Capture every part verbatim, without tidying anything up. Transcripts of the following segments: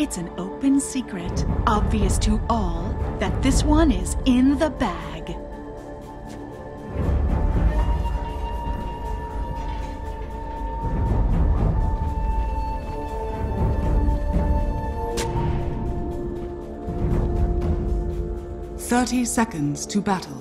It's an open secret, obvious to all, that this one is in the bag. Thirty seconds to battle.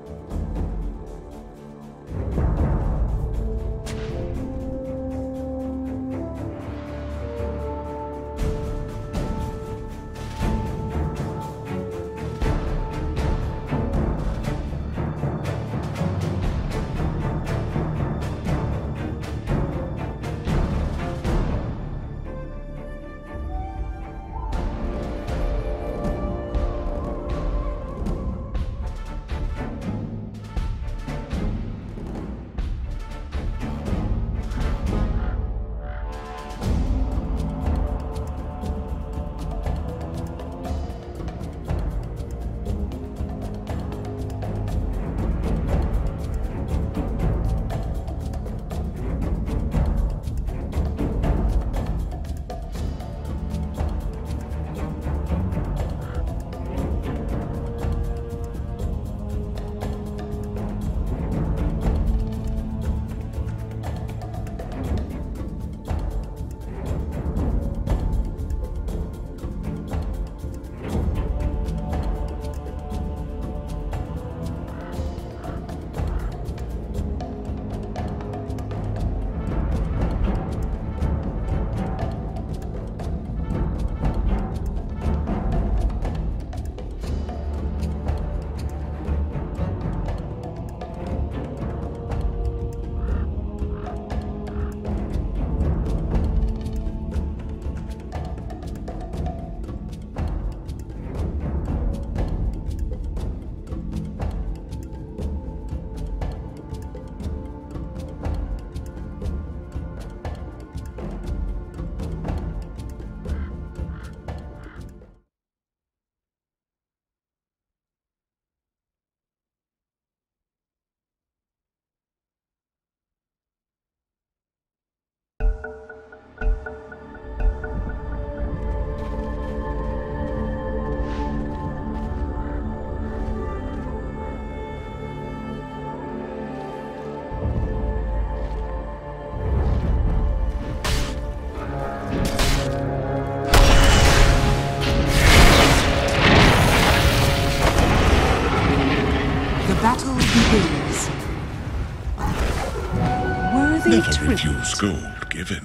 Never refuse gold given.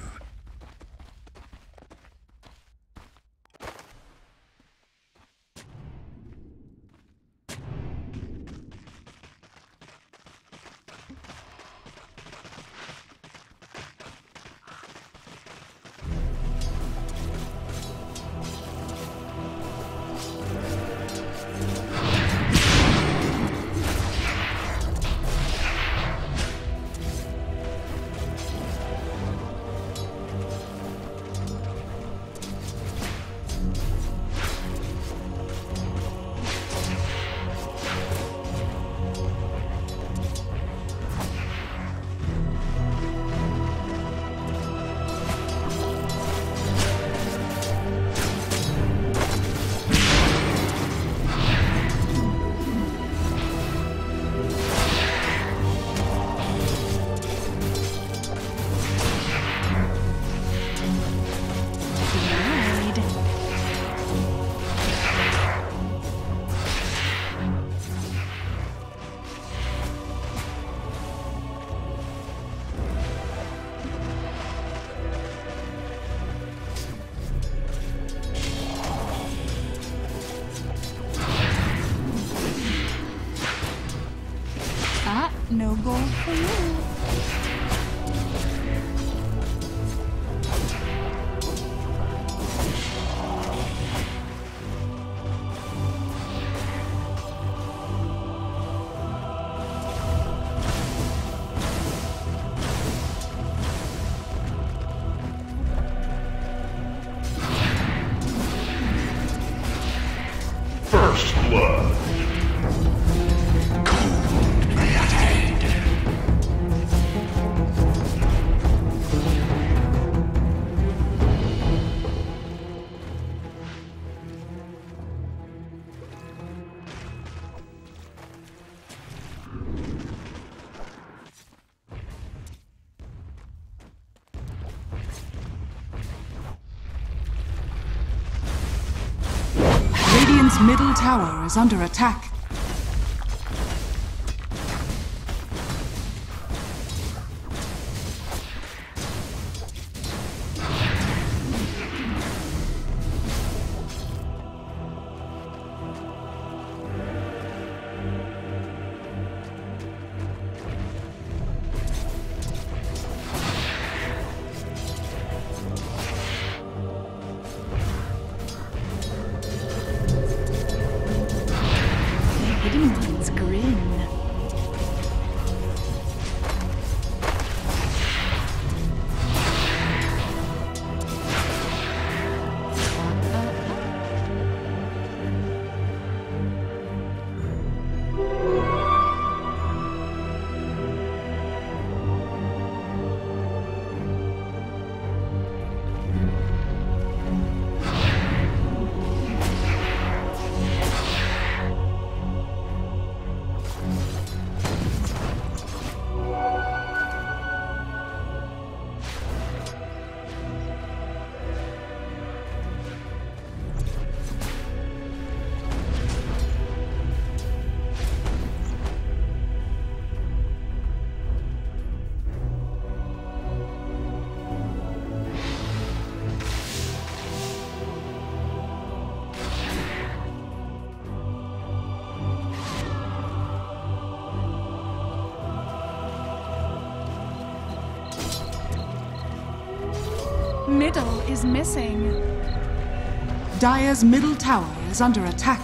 No gold for you. First blood. Cold blooded. middle tower is under attack. Middle is missing. Dire's middle tower is under attack.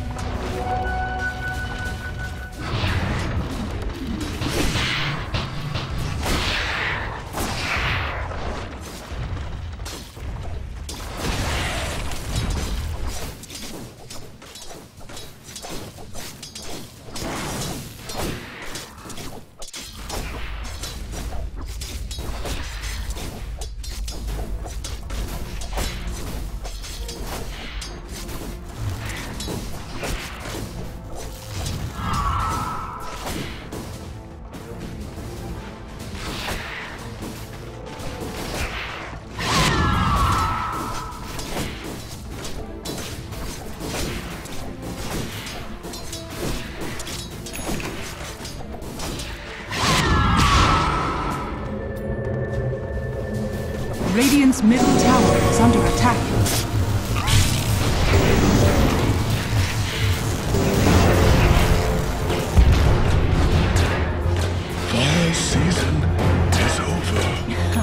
Radiant's middle tower is under attack. Fall season is over.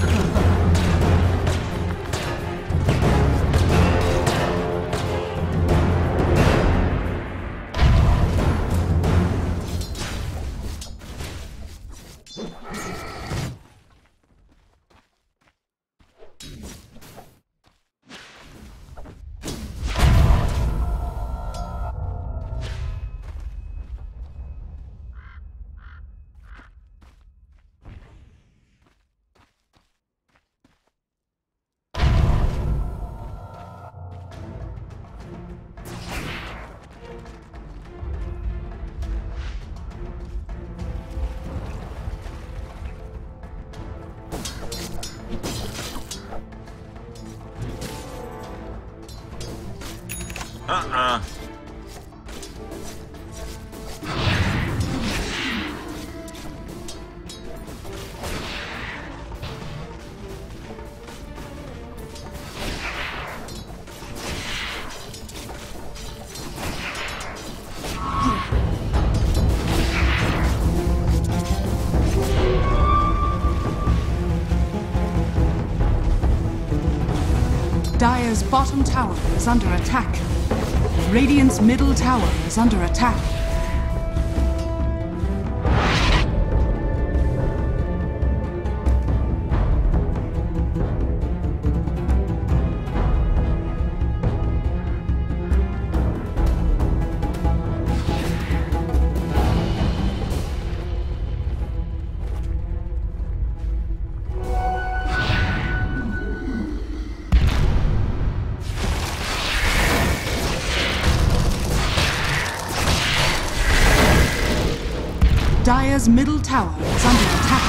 Uh-uh. Dire's bottom tower is under attack. Radiant's middle tower is under attack. Dire's middle tower is under attack.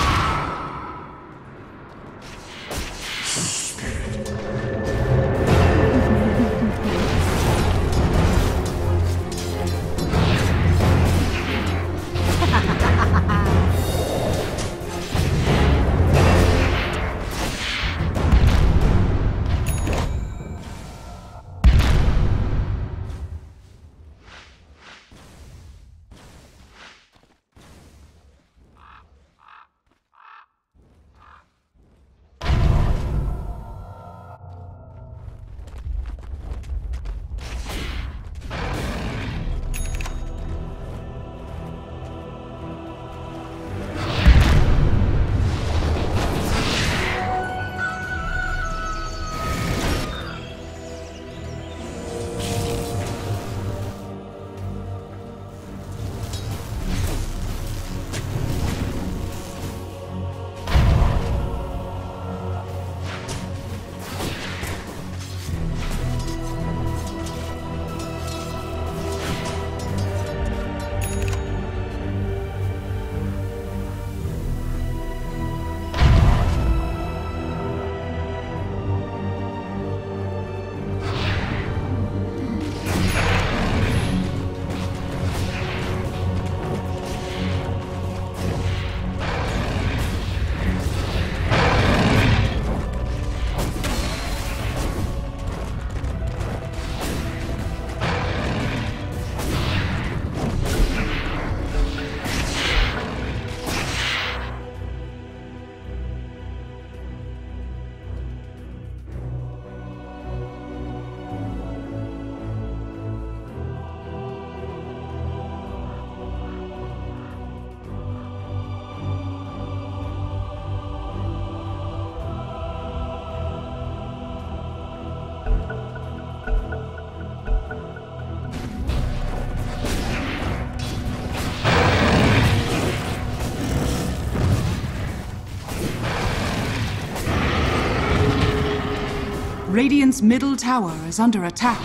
Radiant's middle tower is under attack.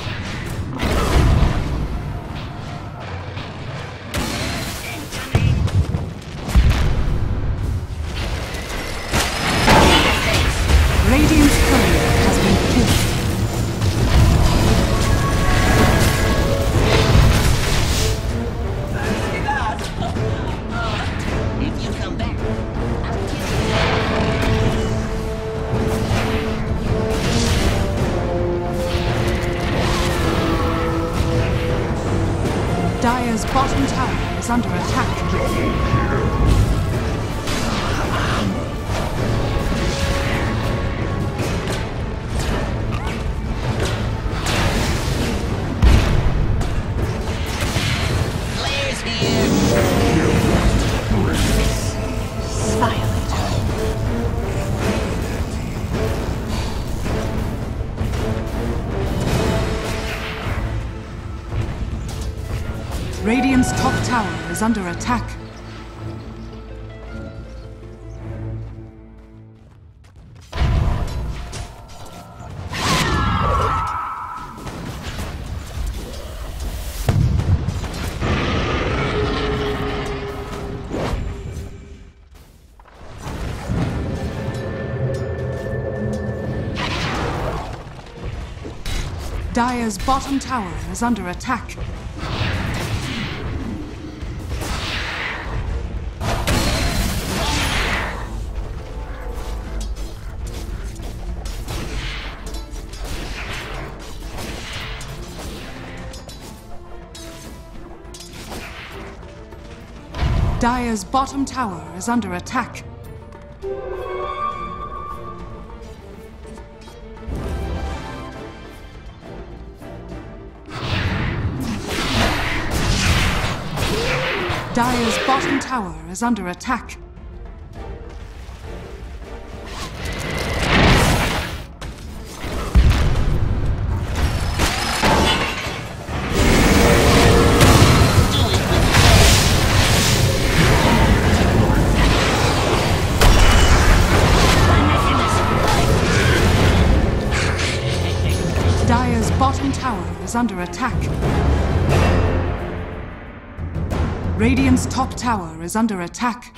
Radiant's courier has been killed. If you come back, Dire's bottom tower is under attack. Players here. Violate. Radiant's top tower is under attack. Dire's bottom tower is under attack. Dire's bottom tower is under attack. Dire's bottom tower is under attack. Dire's bottom tower is under attack. Radiant's top tower is under attack.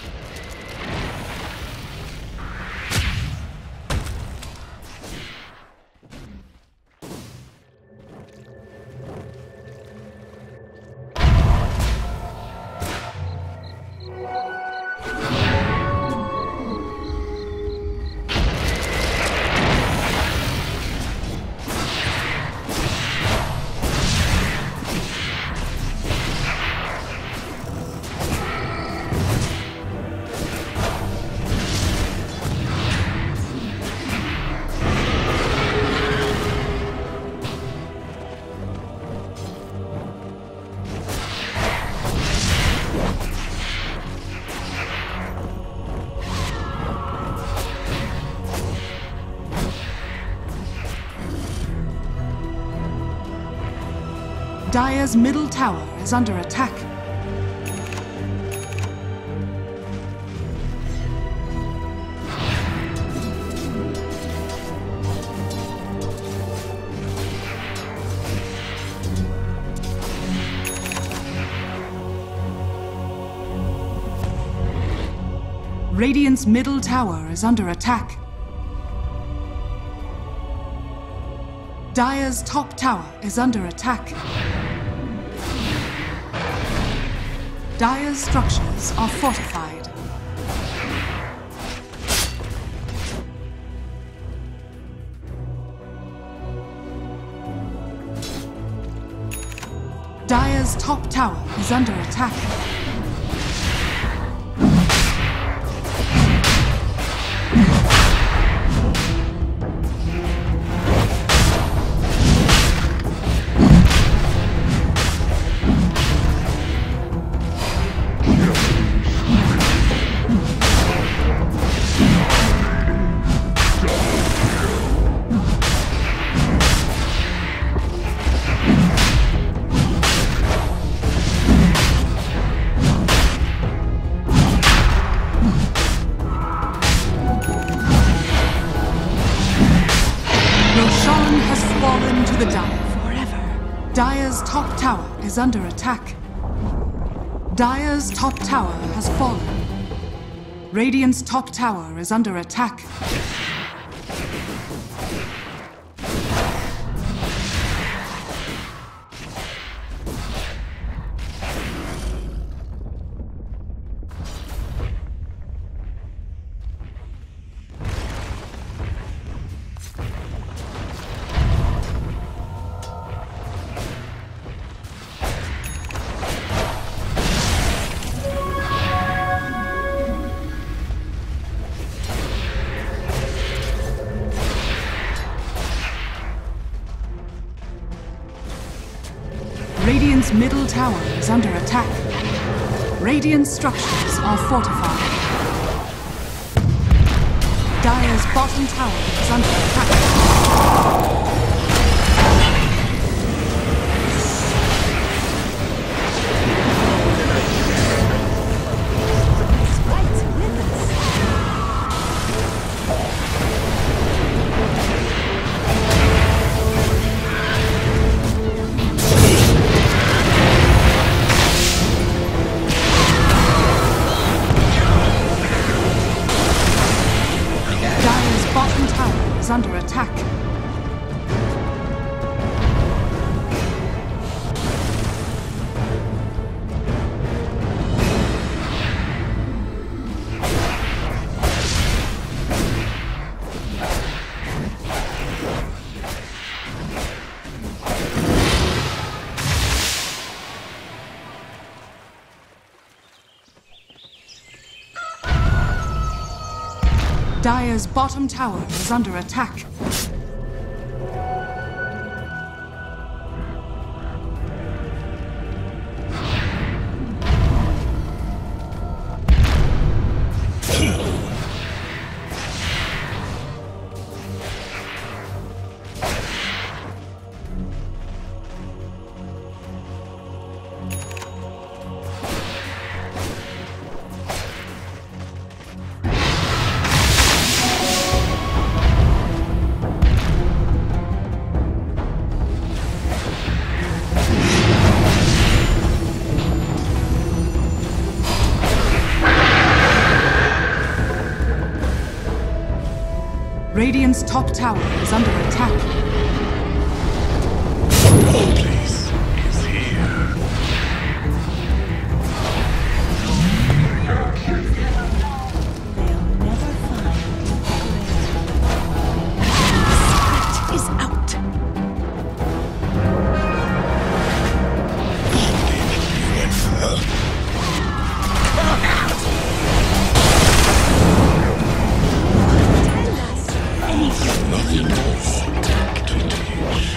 Dire's middle tower is under attack. Radiant's middle tower is under attack. Dire's top tower is under attack. Dire's structures are fortified. Dire's top tower is under attack. top tower is under attack. Dire's top tower has fallen. Radiant's top tower is under attack. Radiant's middle tower is under attack. Radiant structures are fortified. Dire's bottom tower is under attack. Under attack. Dire's bottom tower is under attack. Radiant's top tower is under attack. The place is here. They'll never find the secret is out. Nothing more to teach.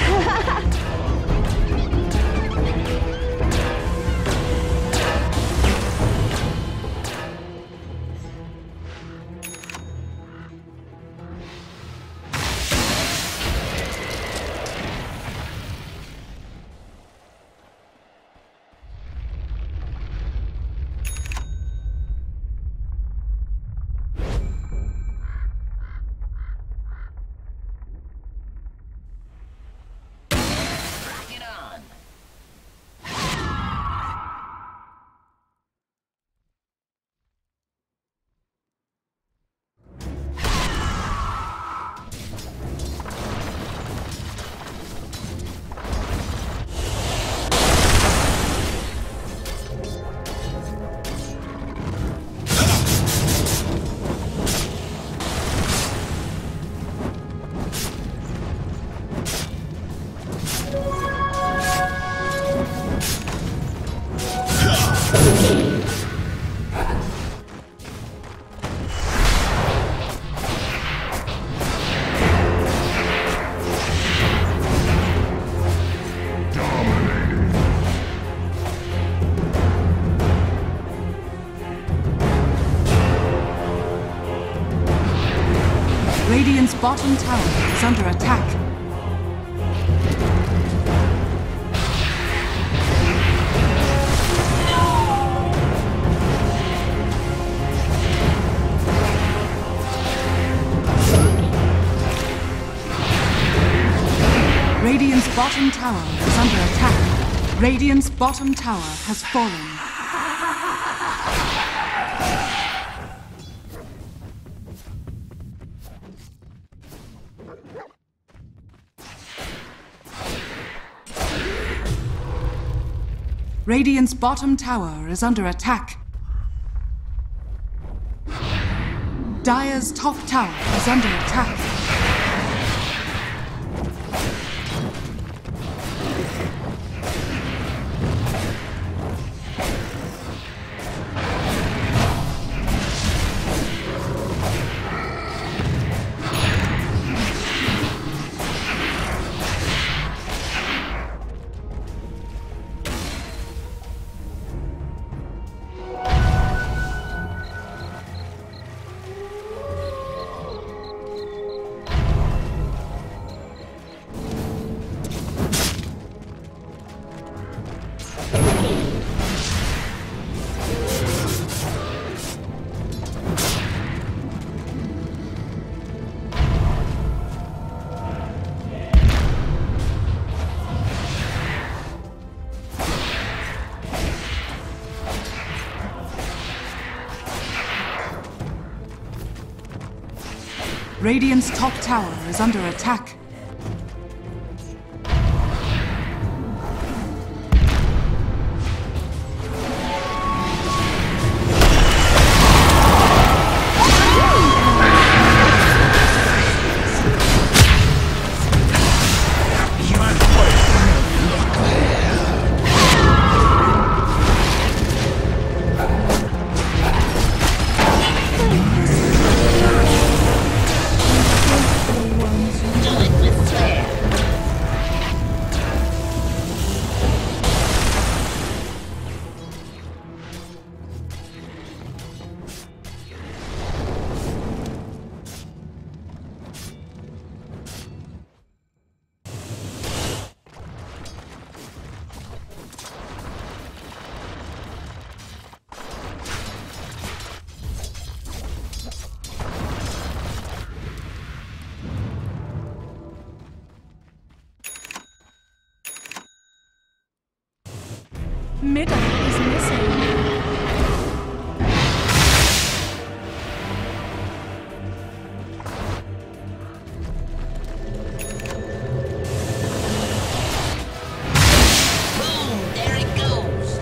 Radiant's bottom tower is under attack. Radiant's bottom tower is under attack. Radiant's bottom tower has fallen. Radiant's bottom tower is under attack. Dire's top tower is under attack. Radiant's top tower is under attack. Middle is missing. Boom! There it goes.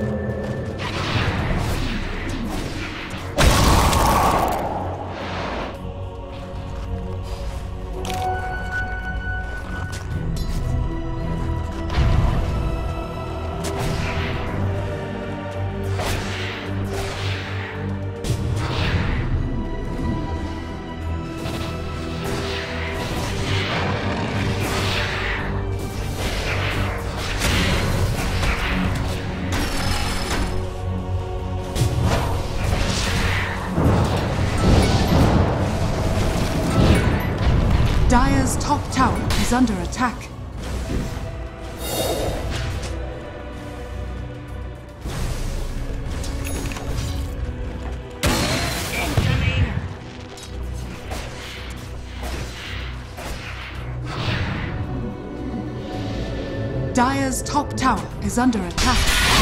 Dire's top tower is under attack. Dire's top tower is under attack.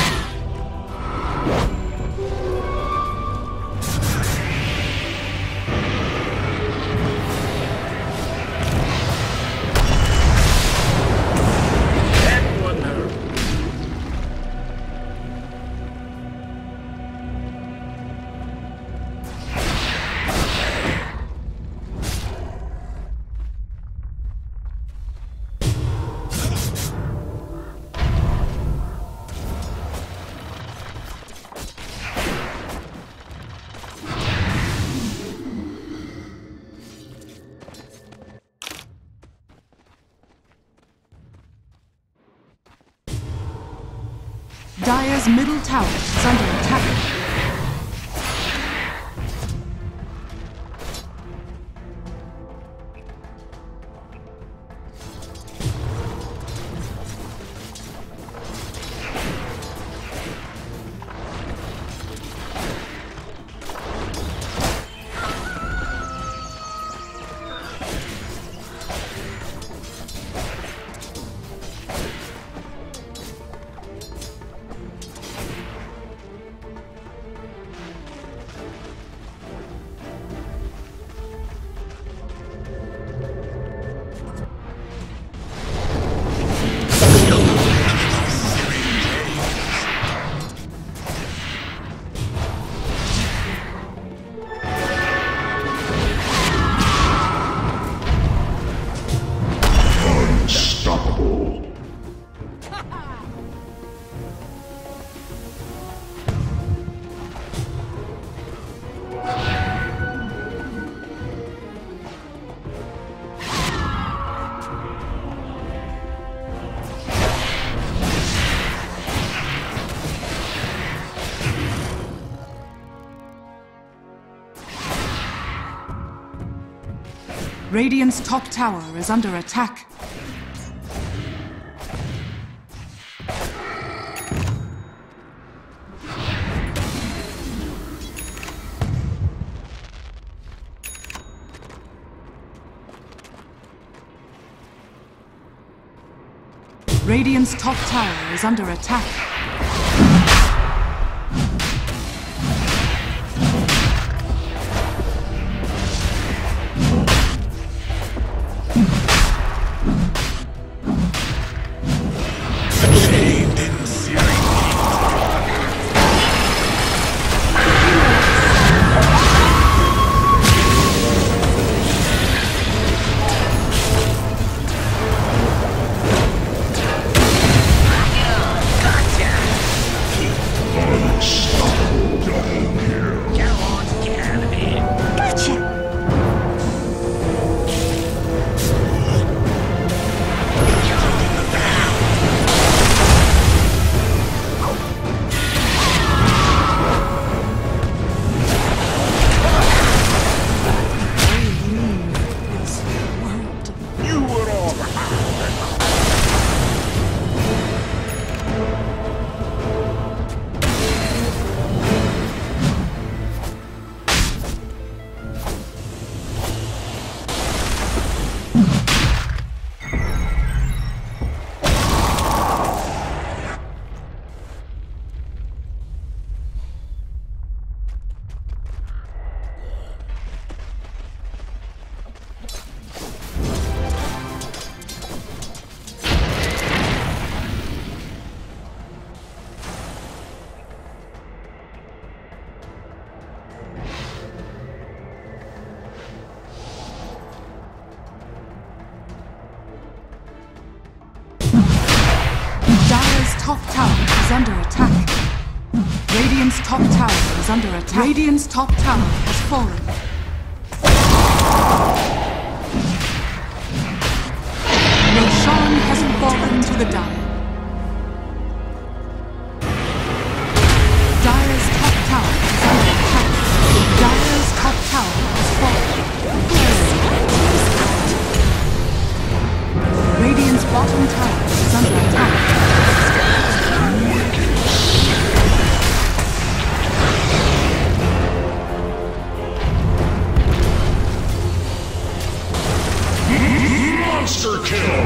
Dire's middle tower is under attack. Radiant's top tower is under attack. Radiant's top tower is under attack. Top tower is under attack. Radiant's top tower is under attack. Radiant's top tower has fallen. Shone has fallen to the Dire. Dire's top tower is under attack. Dire's top tower has fallen. Radiant's bottom tower is under attack. Monster kill!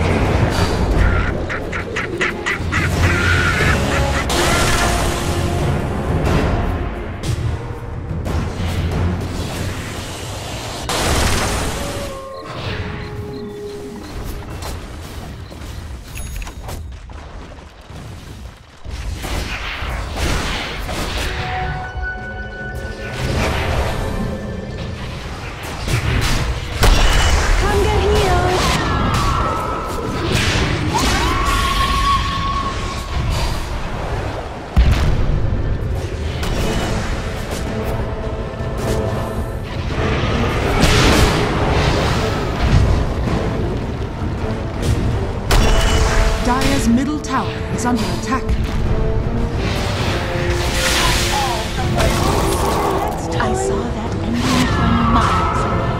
Dire's middle tower is under attack. I saw that ending from miles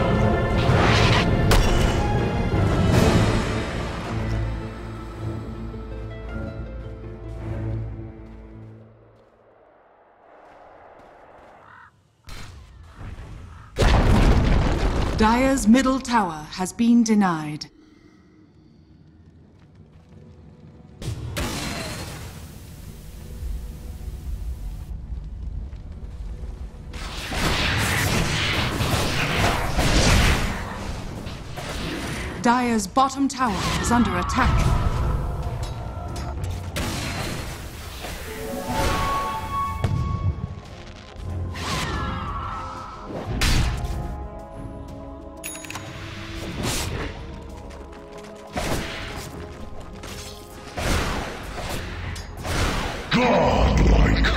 away. Dire's middle tower has been denied. Dire's bottom tower is under attack. Godlike!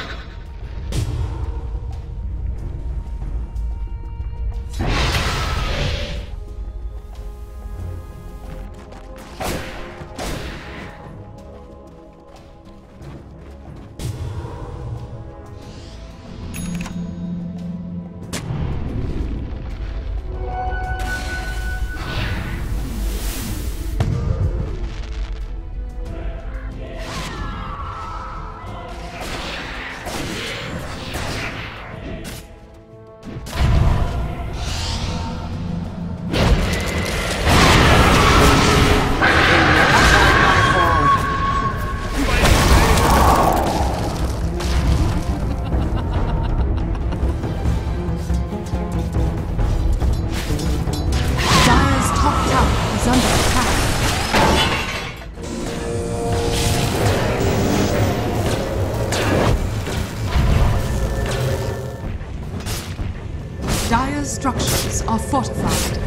Dire's structures are fortified.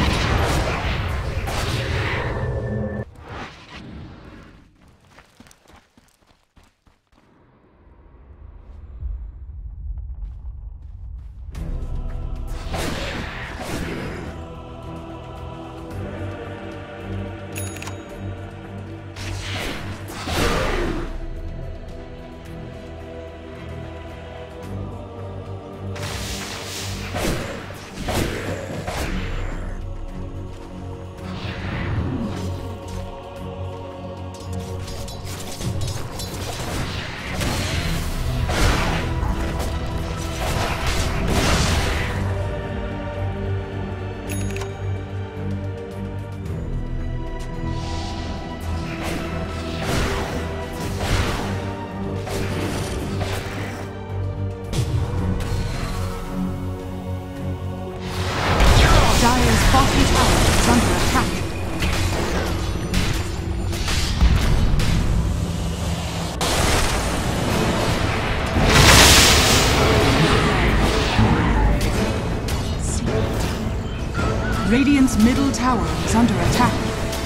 Radiant's middle tower is under attack.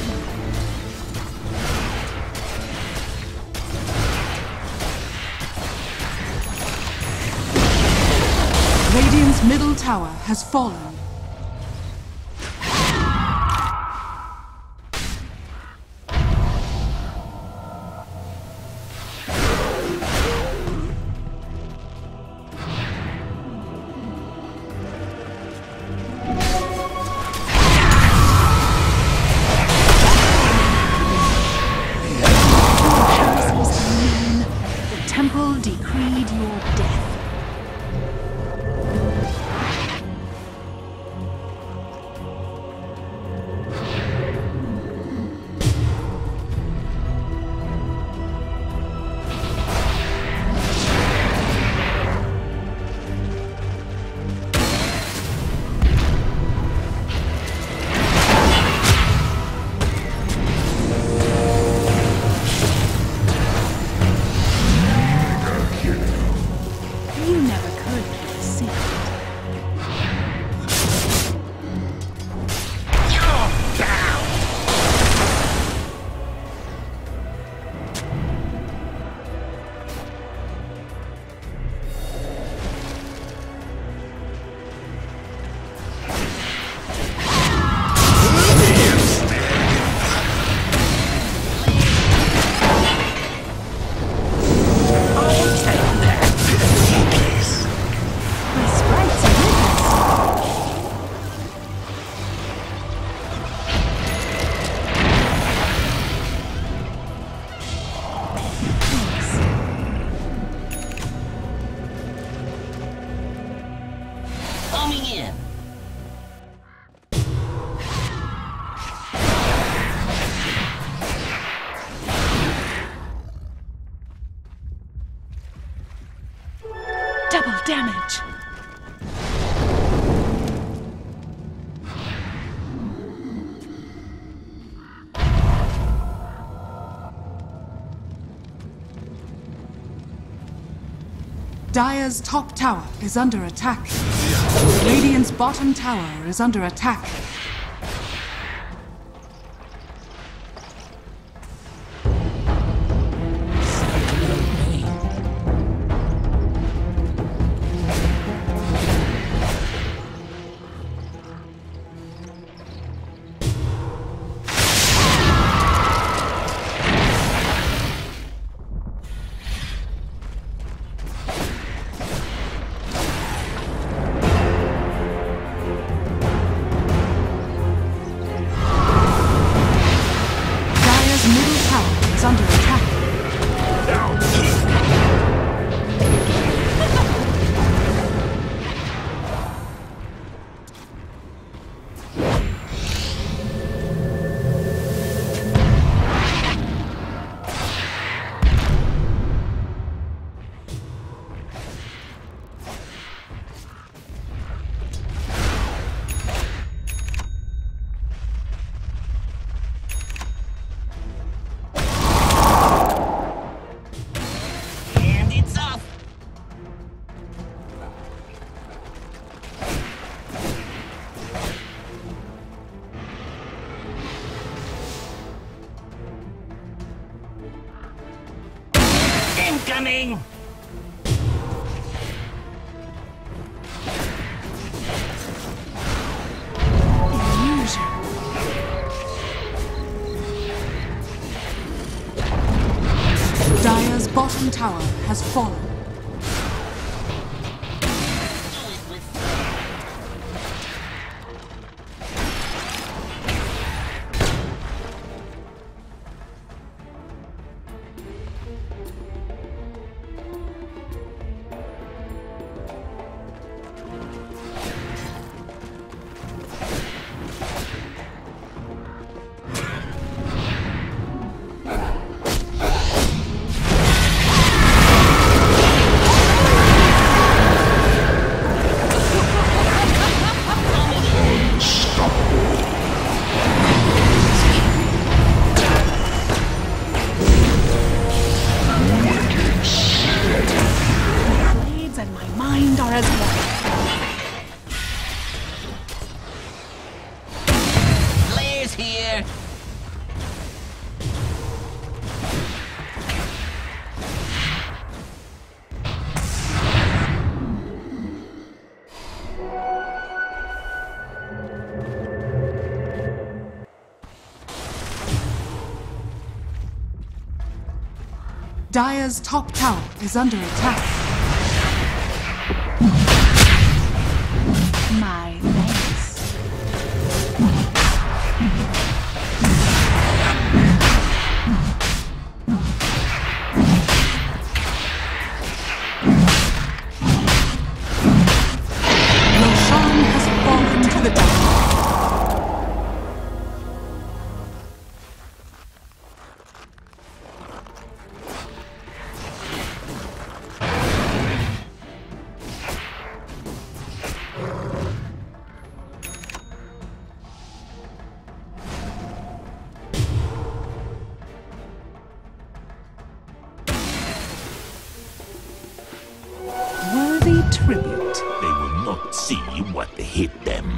Radiant's middle tower has fallen. Double damage. Dire's top tower is under attack. Radiant's bottom tower is under attack. coming! Illusion. Dire's bottom tower has fallen. Dire's top tower is under attack. My thanks. Your shone has fallen to the dark. Tribute. They will not see what hit them.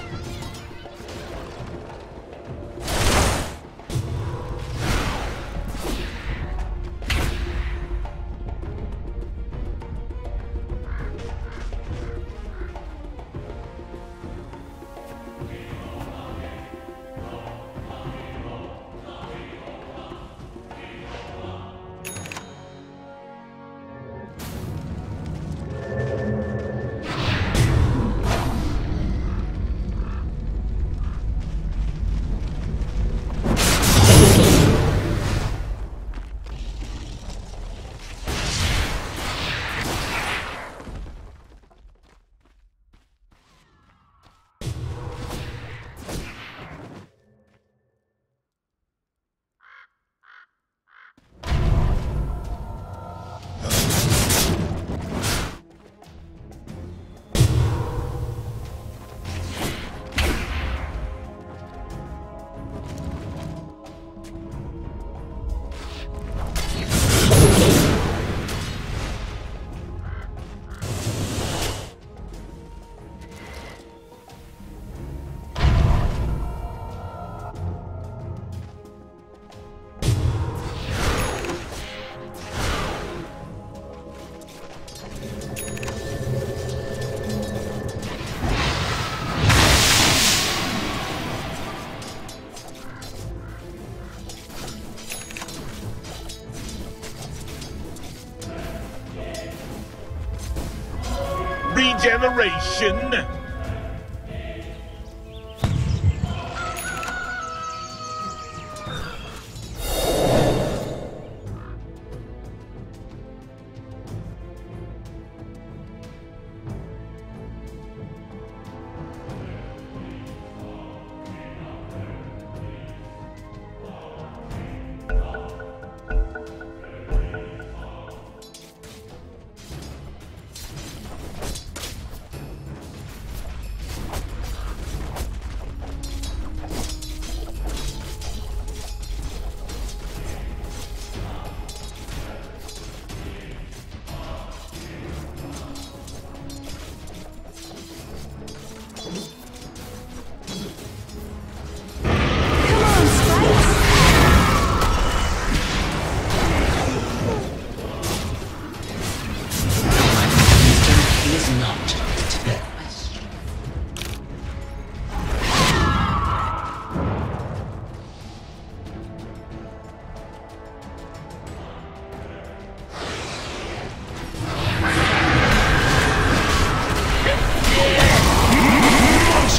Regeneration!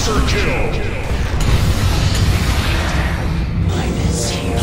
Monster kill! Minus here.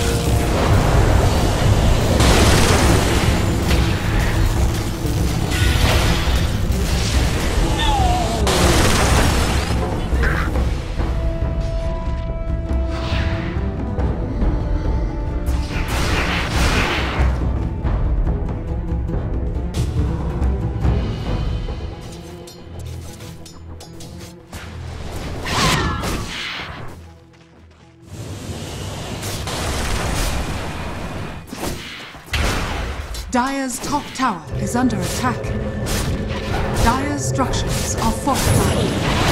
Dire's top tower is under attack. Dire's structures are fortified.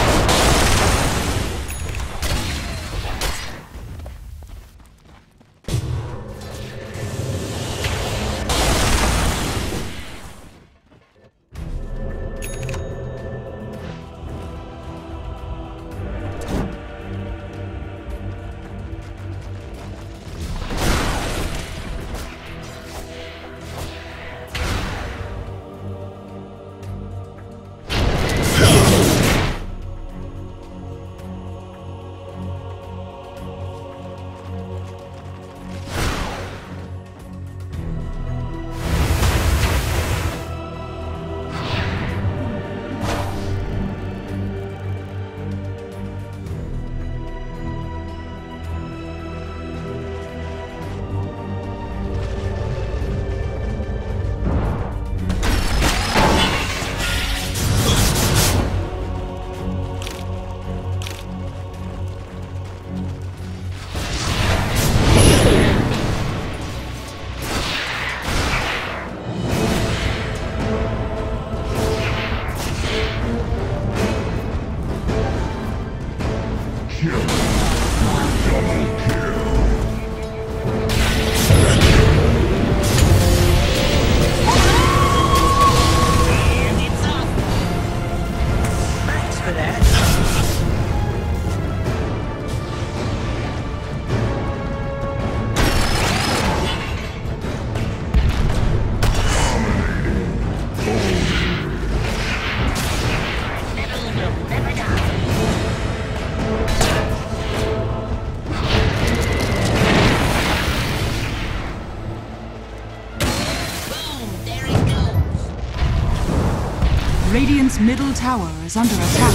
Radiant's middle tower is under attack.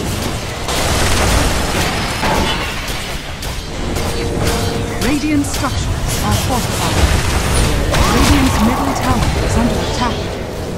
Radiant structures are fortified. Radiant's middle tower is under attack.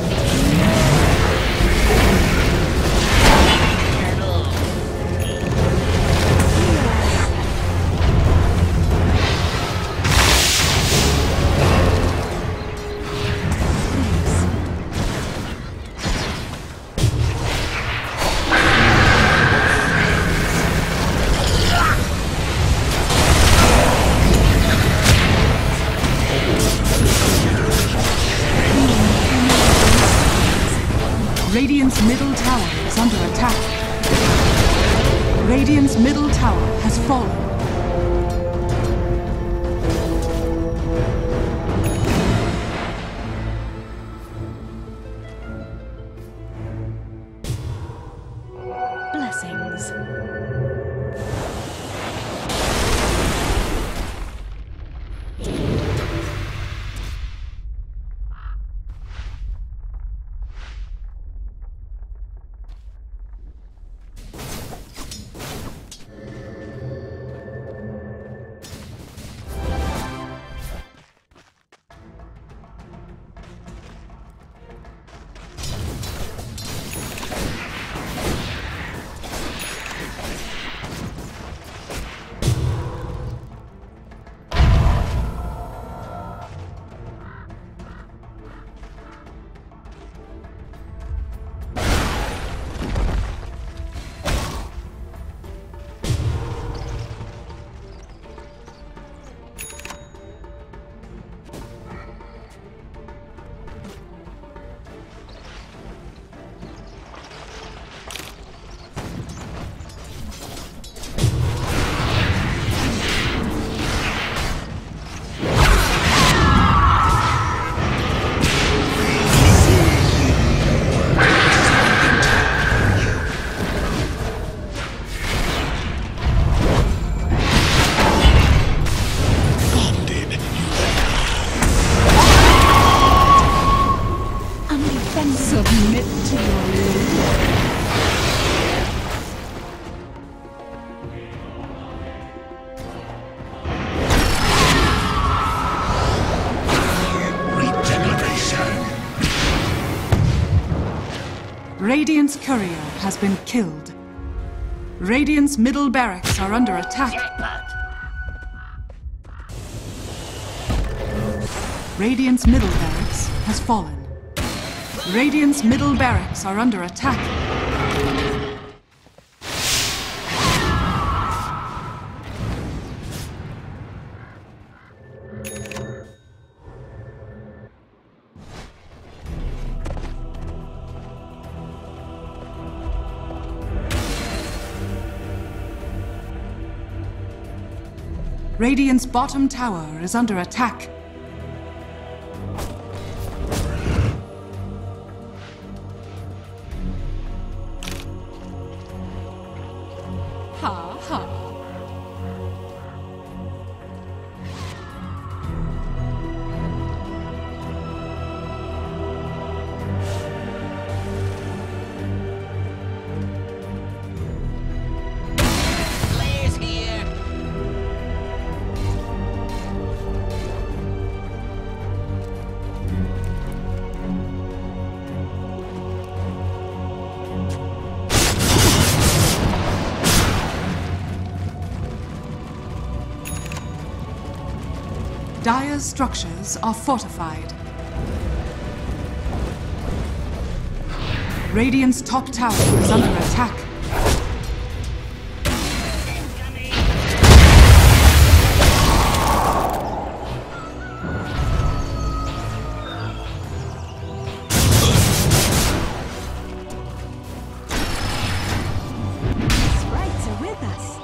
Radiant's middle tower is under attack. Radiant's middle tower has fallen. Blessings. Radiant's courier has been killed. Radiant's middle barracks are under attack. Radiant's middle barracks has fallen. Radiant's middle barracks are under attack. Radiant's bottom tower is under attack. Ha ha. Players here. Dire's structures are fortified. Radiant's top tower is under attack. Sprites are with us.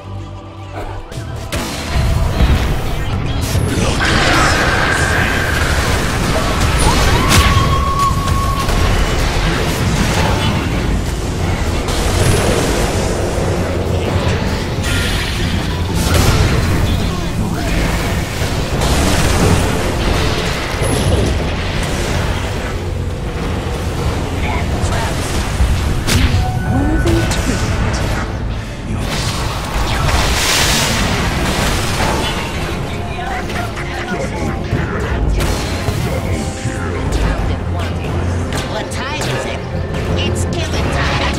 What time is it? It's killing time.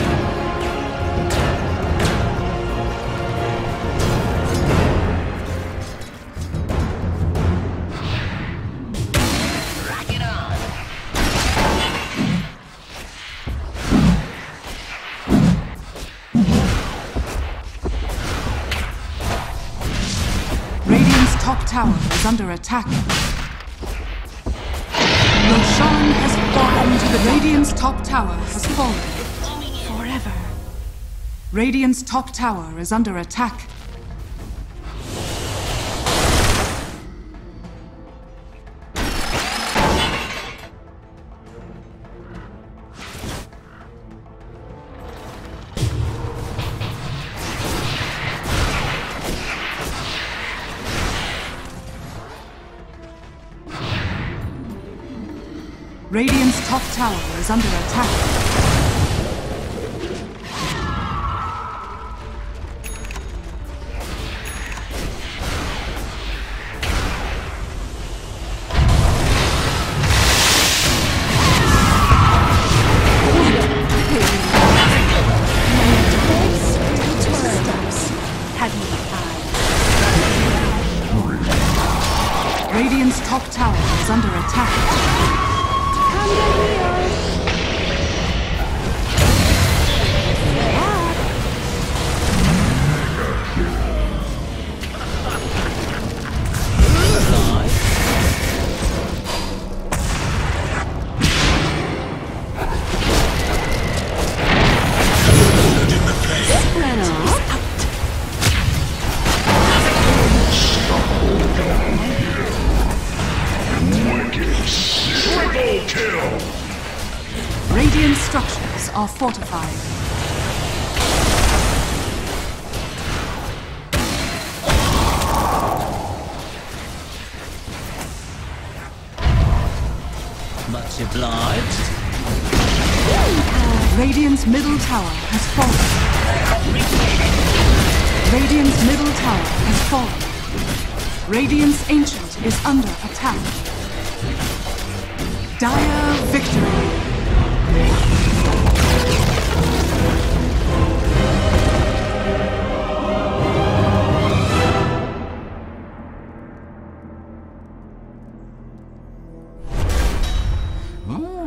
Rock it on. Radiant's top tower is under attack. Shone has fallen to the Radiant's top tower has fallen. Forever. Radiant's top tower is under attack. Radiant's top tower is under attack. Radiant's top tower is under attack. Radiant structures are fortified. Much obliged. Radiant's middle tower has fallen. Radiant's middle tower has fallen. Radiant's ancient is under attack. Dire victory. Ooh.